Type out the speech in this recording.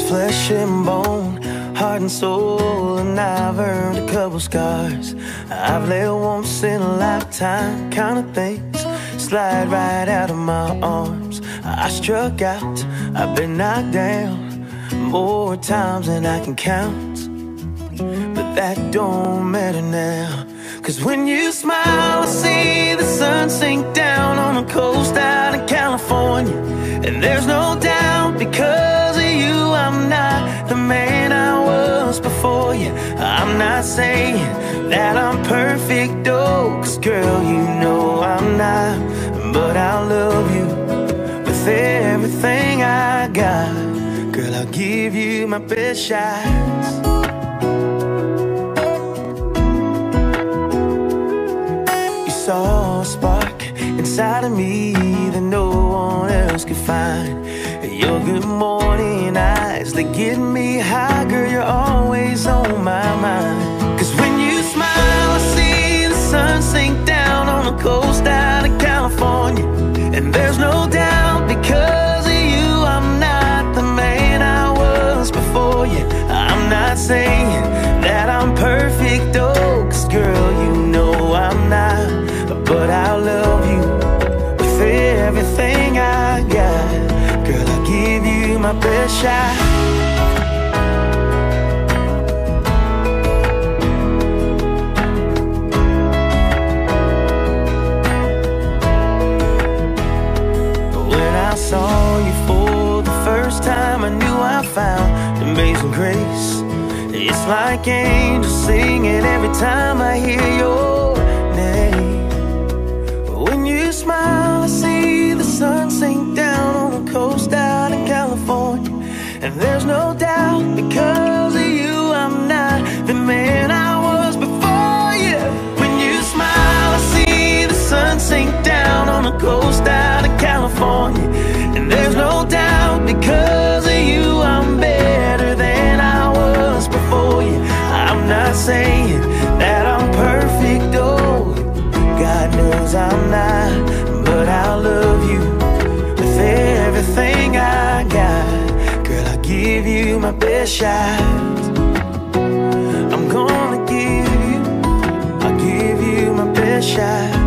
flesh and bone, heart and soul, and I've earned a couple scars. I've let once in a lifetime kind of things slide right out of my arms. I struck out, I've been knocked down more times than I can count, but that don't matter now. 'Cause when you smile, I see the sun sink down on the coast out in California. And there's no doubt, because of you, I'm not the man I was before you. I'm not saying that I'm perfect, oh, 'cause girl, you know I'm not. But I'll love you with everything I got. Girl, I'll give you my best shots. Saw a spark inside of me that no one else could find. Your good morning eyes, they get me high. Girl, you're always on my mind. 'Cause when you smile, I see the sun sink down on the coast out of California. And there's no doubt, because of you, I'm not the man I was before you. I'm not saying that I'm perfect, oh, 'cause girl, you know I'm not. But I'll love you with everything I got. Girl, I'll give you my best shot. When I saw you for the first time, I knew I found amazing grace. It's like angels singing every time I hear your name. When you smile, I see the sun sink down on the coast out in California. And there's no doubt, because of you, I'm not the man I was before you. When you smile, I see the sun sink down on the coast out in California. And there's no doubt, because of you, I'm better than I was before you. I'm not saying that I'm perfect, oh, God knows I'm not. But I'll love you with everything I got. Girl, I'll give you my best shot. I'm gonna give you, I'll give you my best shot.